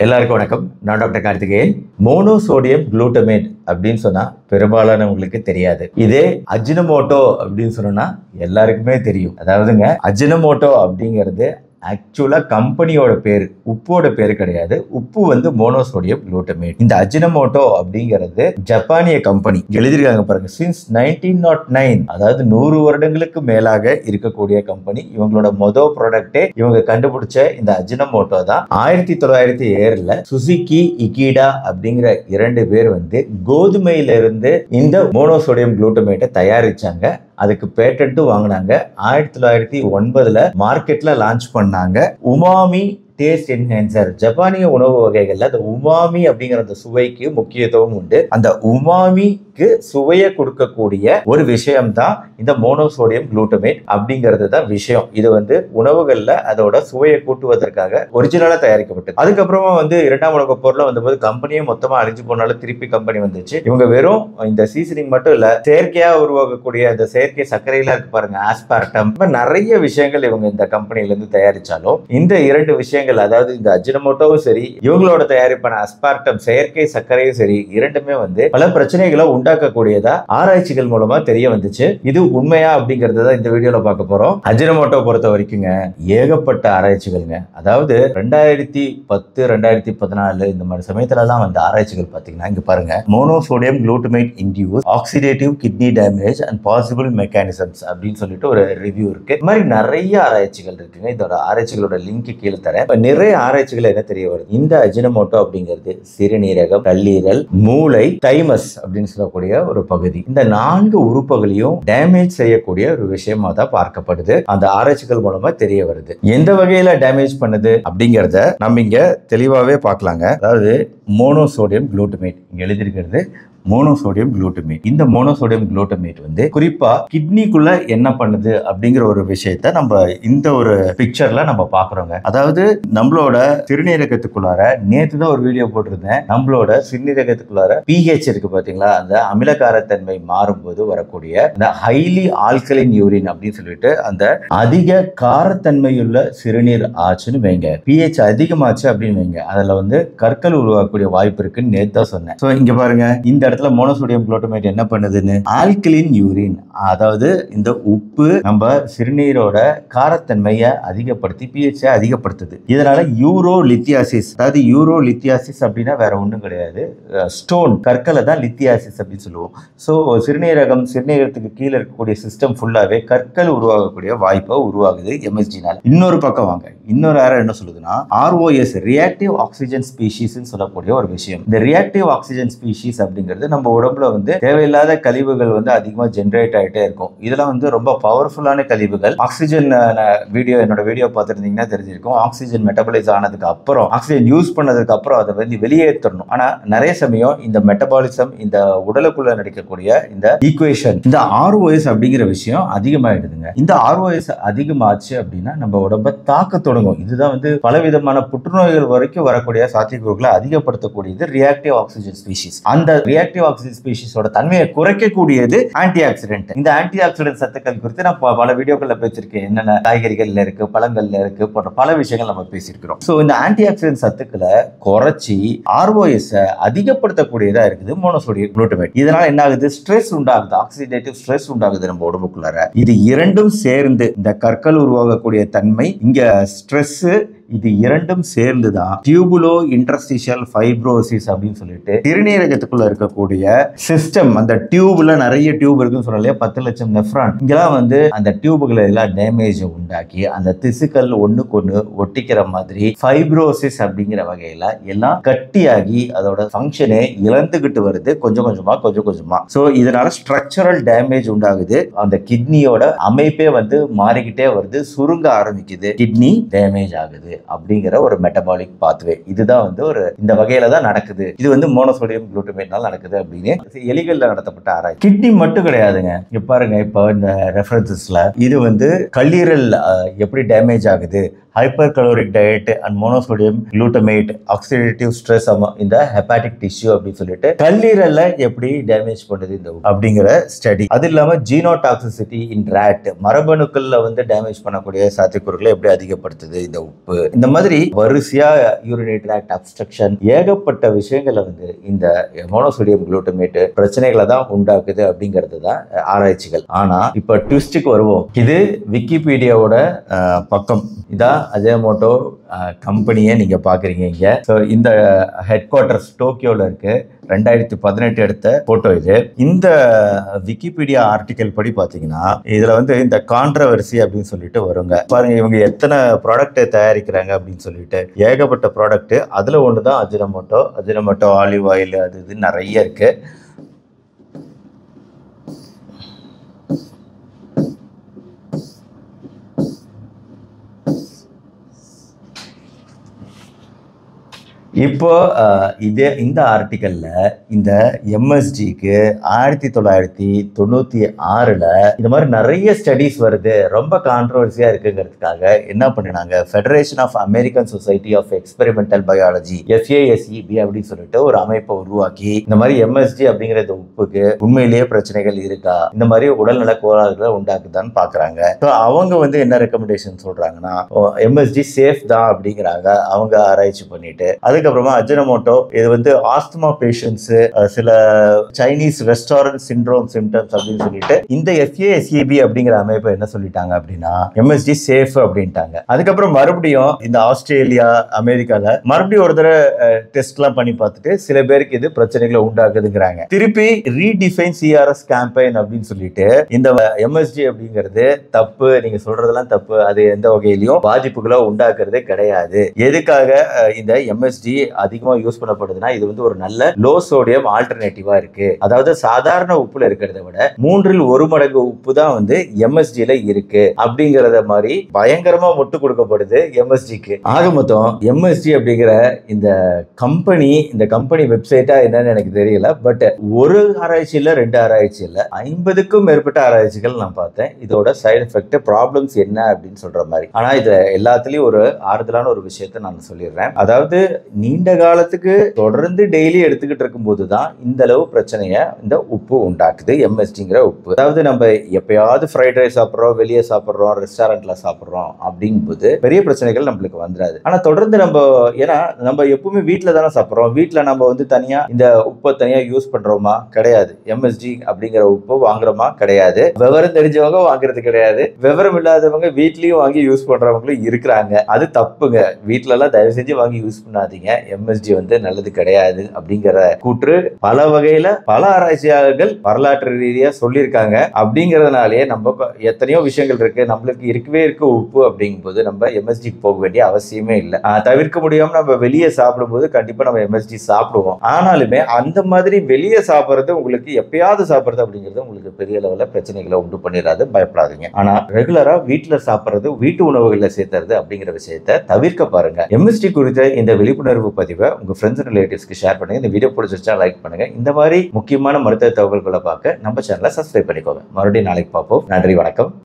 எல்லாருக்கும் வணக்கம். நான் டாக்டர் கார்த்திகேயன். மோனோசோடியம் குளூட்டமேட் அப்படின்னு சொன்னா பெரும்பாலானவங்களுக்கு தெரியாது. இதே அஜினமோட்டோ அப்படின்னு சொன்னா எல்லாருக்குமே தெரியும். அதாவதுங்க, அஜினமோட்டோ அப்படிங்கிறது ஆக்சுவலா கம்பெனியோட பேரு, உப்போட பேரு கிடையாது. உப்பு வந்து மோனோசோடியம் குளூட்டமேட். இந்த அஜினமோட்டோ அப்படிங்கிறது ஜப்பானிய கம்பெனி எழுதிருக்காங்க பாருங்க. சின்ஸ் 1909, அதாவது 100 வருடங்களுக்கு மேலாக இருக்கக்கூடிய கம்பெனி. இவங்களோட மொதல் ப்ராடக்டே இவங்க கண்டுபிடிச்ச இந்த அஜினமோட்டோ தான். 1907 சுசுகி இகிடா அப்படிங்கிற 2 பேர் வந்து கோதுமையில இருந்து இந்த மோனோசோடியம் குளூட்டமேட்டை தயாரிச்சாங்க. அதுக்கு பேட்டன்ட்டும் வாங்கினாங்க. 1909 மார்க்கெட்ல லான்ச் பண்ணாங்க. Umami taste enhancer. ஜப்பானிய உணவு வகைகள்ல அந்த உமாமி அப்படிங்கிற அந்த சுவைக்கு முக்கியத்துவம் உண்டு. அந்த உமாமிக்கு சுவையை கொடுக்கக்கூடிய ஒரு விஷயம் தான் இந்த மோனோசோடியம் குளூட்டமேட் அப்படிங்கிறது தான் விஷயம். இது வந்து உணவுகள்ல அதோட சுவையை கூட்டுவதற்காக ஒரிஜினலா தயாரிக்கப்பட்டது. அதுக்கப்புறமா வந்து 2ஆம் உலக போர்ல வந்தபோது கம்பெனியே மொத்தமா அழிஞ்சு போனாலும் திருப்பி கம்பெனி வந்துச்சு. இவங்க வெறும் இந்த சீசனிங் மட்டும் இல்ல, செயற்கையா உருவாக்கக்கூடிய அந்த செயற்கை சர்க்கரையில இருக்கு பாருங்க, ஆஸ்பார்டம், நிறைய விஷயங்கள் இவங்க இந்த கம்பெனில இருந்து தயாரிச்சாலும் இந்த 2 விஷயங்கள், அதாவது இந்த அஜினமோட்டோவும் சரி, இவங்களோட தயாரிப்பான அஸ்பார்டம் செயற்கை சர்க்கரையும் சரி, இரண்டுமே வந்து பல பிரச்சனைகளை உண்டாக்கக்கூடியதா ஆராய்ச்சிகள் மூலமா தெரிய வந்துச்சு. இது உண்மையா அப்படிங்கறத தான் இந்த வீடியோல பார்க்க போறோம். அஜினமோட்டோ பொறுத்த வரைக்குங்க ஏகப்பட்ட ஆராய்ச்சிகள்ங்க. அதாவது 2010 2014 இந்த மாதிரி சமயத்துல தான் வந்து ஆராய்ச்சிகள் பாத்தீங்கன்னா, இங்க பாருங்க, monosodium glutamate induce oxidative kidney damage and possible mechanisms அப்படின்னு சொல்லிட்டு ஒரு ரிவ்யூ இருக்கு. இந்த மாதிரி நிறைய ஆராய்ச்சிகள் இருக்குங்க. இதோட ஆராய்ச்சிகளோட லிங்க் கீழே தரேன். நிறைய ஆராய்ச்சிகள் என்ன தெரிய வருது, இந்த அஜினமோட்டோ அப்படிங்கிறது சிறுநீரகம், கல்லீரல், மூளை, தைமஸ் அப்படின்னு சொல்லக்கூடிய ஒரு பகுதி, இந்த 4 உறுப்புகளையும் டேமேஜ் செய்யக்கூடிய ஒரு விஷயமா தான் பார்க்கப்படுது. அந்த ஆராய்ச்சிகள் மூலமா தெரிய வருது. எந்த வகையில டேமேஜ் பண்ணுது அப்படிங்கறத நம்ம இங்க தெளிவாவே பார்க்கலாங்க. அதாவது மோனோசோடியம் குளூட்டமேட் இங்க எழுதியிருக்கிறது மோனோசோடியம் குளூட்டமேட். இந்த மோனோசோடியம் குளூட்டமேட் வந்து குறிப்பா கிட்னிக்குள்ள என்ன பண்ணுது அப்படிங்கிற ஒரு விஷயத்தை நம்ம இந்த ஒரு பிக்சர்ல நம்ம பாக்குறோங்க. அதாவது நம்மளோட சிறுநீரகத்துக்குள்ளார நேத்து தான் ஒரு வீடியோ போட்டிருந்தேன். நம்மளோட சிறுநீரகத்துக்குள்ளார pH இருக்கு பாத்தீங்களா, அந்த அமிலகாரத்தன்மை மாறும்போது வரக்கூடிய இந்த ஹைலி ஆல்கலைன் யூரின் அப்படின்னு சொல்லிட்டு அந்த அதிக காரத்தன்மையுள்ள சிறுநீர் ஆச்சுன்னு வைங்க. pH அதிகமாச்சு அப்படின்னு வைங்க, அதுல வந்து கற்கள் உருவாக்கக்கூடிய வாய்ப்பு இருக்குன்னு நேத்து தான் சொன்னேன். சோ இங்க பாருங்க, இந்த இடத்துல மோனோசோடியம் குளூட்டமேட் என்ன பண்ணுதுன்னு, ஆல்கலின் யூரின், அதாவது இந்த உப்பு நம்ம சிறுநீரோட காரத்தன்மையை அதிகப்படுத்தி pH அதிகப்படுத்துது. இதனால யூரோலித்தியாசிஸ், அதாவது யூரோலித்தியாசிஸ் அப்படின்னா வேற ஒண்ணும் கிடையாது, ஸ்டோன் கற்களை தான் லித்தியாசிஸ் அப்படின்னு சொல்லுவோம். ஸோ சிறுநீரகத்துக்கு கீழே இருக்கக்கூடிய சிஸ்டம் ஃபுல்லாவே கற்கள் உருவாகக்கூடிய வாய்ப்பை உருவாகுது எம்எஸ்ஜினால. இன்னொரு பக்கம் வாங்க, இன்னொரு என்ன சொல்லுதுன்னா, ROS ரியாக்டிவ் ஆக்சிஜன் ஸ்பீஷீஸ் சொல்லக்கூடிய ஒரு விஷயம். இந்த ரியாக்டிவ் ஆக்சிஜன் ஸ்பீஷீஸ் அப்படிங்கிறது நம்ம உடம்புல வந்து தேவையில்லாத கழிவுகள் வந்து அதிகமா ஜெனரேட் ஆகிட்டே இருக்கும். இதெல்லாம் வந்து ரொம்ப பவர்ஃபுல்லான கழிவுகள். ஆக்சிஜன் என்னோட வீடியோ பார்த்துருந்தீங்கன்னா தெரிஞ்சிருக்கும். ஆக்சிஜன் மெட்டபாலைஸ் ஆனதுக்கு அப்புறம், ஆக்சிஜன் யூஸ் பண்ணதுக்கு அப்புறம் அதை வந்து வெளியேற்றணும். ஆனா நிறைய சமயம் இந்த மெட்டபாலிசம், இந்த உடலுக்குள்ள நடக்கக்கூடிய இந்த ஈக்குவேஷன், இந்த ROS அப்படிங்கிற விஷயம் அதிகமாயிடுதுங்க. இந்த ROS அதிகமாச்சு அப்படின்னா நம்ம உடம்ப தாக்க தொடங்கும். இதுதான் வந்து பலவிதமான புற்றுநோய்கள் வரைக்கும் வரக்கூடிய சாத்தியக்கூறுகளை அதிகப்படுத்தக்கூடியது ரியாக்டிவ் ஆக்சிஜன் ஸ்பீஷீஸ். அந்த ரியாக்டிவ் ஆக்சிஜன் ஸ்பீஷீஸோட தன்மையை குறைக்கக்கூடியது ஆன்டி ஆக்சிடென்ட். இந்த ஆன்டி ஆக்சிடென்ட் சத்துக்கள் குறித்து நான் பல வீடியோக்கள்ல பேசியிருக்கேன். என்னென்ன காய்கறிகள்ல இருக்கு, பழங்கள்ல இருக்கு போன்ற பல விஷயங்கள் நம்ம பேசியிருக்கிறோம். சோ இந்த ஆன்டி ஆக்சிடென்ட் சத்துக்களை குறைச்சி ROS அதிகப்படுத்தக்கூடியதா இருக்குது மோனோசோடியம் குளூட்டமேட். இதனால என்ன ஆகுது, ஸ்ட்ரெஸ் உண்டாகுது, ஆக்சிடேட்டிவ் ஸ்ட்ரெஸ் உண்டாகுது நம்ம உடம்புக்குள்ளார. இது இரண்டும் சேர்ந்து இந்த கற்கள் உருவாகக்கூடிய தன்மை, இங்க ஸ்ட்ரெஸ், இது இரண்டும் சேர்ந்துதான் டியூபுலோ இன்டர்ஸ்டிஷியல் ஃபைப்ரோசிஸ் அப்படின்னு சொல்லிட்டு சிறுநீரகத்துக்குள்ள இருக்கக்கூடிய சிஸ்டம். அந்த டியூப்ல நிறைய டியூப் இருக்குன்னு சொல்லலையா, 10 லட்சம் நெஃப்ரான், இங்கெல்லாம் வந்து அந்த டியூபுகளை எல்லாம் டேமேஜ் உண்டாக்கி அந்த திசுக்கள் ஒண்ணுக்கு ஒண்ணு ஒட்டிக்கிற மாதிரி ஃபைப்ரோசிஸ் அப்படிங்கிற வகையில எல்லாம் கட்டியாகி அதோட ஃபங்க்ஷனே இழந்துகிட்டு வருது கொஞ்சம் கொஞ்சமா. சோ இதனால ஸ்ட்ரக்சரல் டேமேஜ் உண்டாகுது. அந்த கிட்னியோட அமைப்பே வந்து மாறிக்கிட்டே வருது, சுருங்க ஆரம்பிக்குது, கிட்னி டேமேஜ் ஆகுது அப்படிங்கிற ஒரு மெட்டபாலிக் பாத்வே. இதுதான் வந்து ஒரு இந்த வகையில தான் நடக்குது. இது வந்து மோனோசோடியம் குளூட்டமேட்னால நடக்குது அப்படின்னு எலிகள்ல நடத்தப்பட்ட ஆராய்ச்சி. கிட்னி மட்டும் கிடையாதுங்க. இங்க பாருங்க, இப்போ இந்த ரெஃபரன்சஸ்ல இது வந்து கல்லீரல் எப்படி டேமேஜ் ஆகுது hyper caloric diet and monosodium glutamate oxidative stress இந்த ஹெப்பாட்டிக் டிஷ்யூ அப்படின்னு சொல்லிட்டு கல்லீரல்ல எப்படி டேமேஜ் பண்ணுது இந்த உப்பு அப்படிங்கிற ஸ்டடி. அது இல்லாம ஜீனோடாக்சிசிட்டி இன் ராட், மரபணுக்கள்ல வந்து டேமேஜ் பண்ணக்கூடிய சாத்தியக்கூறுகளை எப்படி அதிகப்படுத்துது இந்த உப்பு. இந்த மாதிரி வரிசையா யூரினரி ட்ராக்ட் அப்ஸ்ட்ரக்ஷன் ஏகப்பட்ட விஷயங்களை வந்து இந்த மோனோசோடியம் குளூட்டமேட் பிரச்சனைகளை தான் உண்டாக்குது அப்படிங்கிறது தான் ஆராய்ச்சிகள். ஆனா இப்ப ட்விஸ்டுக்கு வருவோம். இது விக்கிபீடியாவோட பக்கம். இதான் அஜினோமோட்டோ கம்பெனியை நீங்க பாக்குறீங்க இங்க. இந்த ஹெட் குவார்டர்ஸ் டோக்கியோல இருக்கு. 2018 எடுத்த போட்டோ இது. இந்த விக்கிபீடியா ஆர்டிக்கல் படி பாத்தீங்கன்னா இதுல வந்து இந்த கான்ட்ரவர்சி அப்படின்னு சொல்லிட்டு வருங்க. பாருங்க இவங்க எத்தனை ப்ராடக்ட் தயாரிக்கிறாங்க அப்படின்னு சொல்லிட்டு ஏகப்பட்ட ப்ராடக்ட். அதுல ஒண்ணுதான் அஜினோமோட்டோ ஆலிவ் ஆயில், அது இது நிறைய இருக்கு. இப்போ இந்த ஆர்டிக்கல்ல இந்த எம்எஸ்ஜிக்கு 1996ல இந்த மாதிரி நிறைய ஸ்டடிஸ் வருது, ரொம்ப கான்ட்ரவர்சியா இருக்குங்கிறதுக்காக என்ன பண்ணினாங்க, federation of American society of experimental biology FASEB அப்படின்னு சொல்லிட்டு ஒரு அமைப்பை உருவாக்கி இந்த மாதிரி எம்எஸ்ஜி அப்படிங்கிற இந்த உப்புக்கு உண்மையிலேயே பிரச்சனைகள் இருக்கா, இந்த மாதிரி உடல்நல கோளாறுகளை உண்டாக்குதான்னு பாக்குறாங்க. அவங்க வந்து என்ன ரெக்கமெண்டேஷன் சொல்றாங்கன்னா எம்எஸ்ஜி சேஃப் தான் அப்படிங்கிறாங்க அவங்க ஆராய்ச்சி பண்ணிட்டு. அதுக்கப்புறமா அஜினோமோட்டோ இது வந்து ஆஸ்துமா பேஷண்ட்ஸ், சில சைனீஸ் ரெஸ்டாரண்ட் சிண்ட்ரோம் சிம்டம்ஸ் அப்படின்னு சொல்லிட்டு இந்த FASEB அப்படிங்கிற அமைப்பு என்ன சொல்லிட்டாங்க அப்படின்னா எம்எஸ்ஜி சேஃப் அப்படின்ட்டாங்க. அதுக்கப்புறம் மறுபடியும் இந்த ஆஸ்திரேலியா அமெரிக்கால மறுபடியும் ஒரு தடவை டெஸ்ட் எல்லாம் பண்ணி பார்த்துட்டு சில பேருக்கு இது பிரச்சனைகளை உண்டாக்குதுங்கிறாங்க. திருப்பி ரீடிஃபைன் CRS கேம்பெயின் அப்படின்னு சொல்லிட்டு இந்த எம்எஸ்ஜி அப்படிங்கிறது தப்பு, நீங்க சொல்றதெல்லாம் தப்பு, அது எந்த வகையிலையும் பாதிப்புகளை உண்டாக்குறதே கிடையாது. எதுக்காக இந்த எம்எஸ்ஜி அதிகமா யூஸ் பண்ணப்படுதுன்னா இது வந்து ஒரு நல்ல லோ சோடியம் ஆல்டர்னேட்டிவா இருக்கு. அதாவது சாதாரண உப்புல இருக்கிறத விட 1/3 மடங்கு உப்பு தான் வந்து எம்எஸ்ஜில இருக்கு அப்படிங்கறத மாதிரி பயங்கரமா முட்டு கொடுக்கப்படுது எம்எஸ்ஜிக்கு. ஆக மொத்தம் எம்எஸ்ஜி அப்படிங்கிற இந்த கம்பெனி வெப்சைட்டா என்னன்னு எனக்கு தெரியல. பட் ஒரு ஆராய்ச்சி இல்ல, 2 ஆராய்ச்சி இல்ல, 50க்கும் மேற்பட்ட ஆராய்ச்சிகள் நான் பார்த்தேன். இதோட சைடு எஃபெக்ட் ப்ராப்ளம்ஸ் என்ன அப்படின்னு சொல்ற மாதிரி. ஆனா இது எல்லாத்துலயும் ஒரு ஆறுதலான ஒரு விஷயத்தை நான் சொல்லிடுறேன். அதாவது நீண்ட காலத்துக்கு தொடர்ந்து டெய்லி எடுத்துக்கிட்டு இருக்கும் போதுதான் இந்த அளவு பிரச்சனைய இந்த உப்பு உண்டாக்குது, எம்எஸ்டிங்கிற உப்பு. அதாவது நம்ம எப்பயாவது ஃப்ரைட் ரைஸ் சாப்பிட்றோம், வெளியே சாப்பிட்றோம், ரெஸ்டாரண்ட்ல சாப்பிட்றோம் அப்படிங்கும்போது பெரிய பிரச்சனைகள் நம்மளுக்கு வந்துடாது. ஆனா தொடர்ந்து ஏன்னா நம்ம எப்பவுமே வீட்டில் தானே சாப்பிட்றோம், வீட்டில் நம்ம வந்து தனியா இந்த உப்பை தனியா யூஸ் பண்றோமா கிடையாது. எம்எஸ்டி அப்படிங்கிற உப்பு வாங்குறோமா கிடையாது. விவரம் தெரிஞ்சவங்க வாங்குறது கிடையாது, விவரம் இல்லாதவங்க வீட்லயும் வாங்கி யூஸ் பண்றவங்களும் இருக்கிறாங்க. அது தப்புங்க. வீட்டுல எல்லாம் தயவு செஞ்சு வாங்கி யூஸ் பண்ணாதீங்க. எம்எஸ்ஜி வந்து நல்லது கிடையாது அப்படிங்கிற கூற்று பல வகையில பல ஆராய்ச்சியாளர்கள் வரலாற்று ரீதியா சொல்லியிருக்காங்க. அப்படிங்கறதுனாலேயே நம்ம எத்தனையோ விஷயங்கள் இருக்கு, நம்மளுக்கு இருக்கவே இருக்கு உப்பு அப்படிங்கும் போது நம்ம எம்எஸ்ஜிக்கு போக வேண்டிய அவசியமே இல்லை. தவிர்க்க முடியாம நம்ம வெளியே சாப்பிடும் போது கண்டிப்பா நம்ம எம்எஸ்ஜி சாப்பிடுவோம். ஆனாலுமே அந்த மாதிரி வெளியே சாப்பிடுறது உங்களுக்கு எப்பயாவது சாப்பிடுறது அப்படிங்கிறது உங்களுக்கு பெரிய லெவல்ல பிரச்சனைகளை உண்டு பண்ணிடாது, பயப்படாதீங்க. ஆனா ரெகுலரா வீட்டுல சாப்பிடுறது, வீட்டு உணவுகளை சேர்த்துறது அப்படிங்கிற விஷயத்தை தவிர்க்க பாருங்க. எம்எஸ்டி குறித்த இந்த விழிப்புணர்வு பதிவை உங்க ஃப்ரெண்ட்ஸ் ரிலேட்டிவ்ஸ்க்கு ஷேர் பண்ணுங்க. இந்த வீடியோ பிடிச்சிருச்சா லைக் பண்ணுங்க. இந்த மாதிரி முக்கியமான மருத்துவ தகவல்களை பார்க்க நம்ம சேனலை சப்ஸ்கிரைப் பண்ணிக்கோங்க. மறுபடியும் நாளைக்கு பார்ப்போம். நன்றி, வணக்கம்.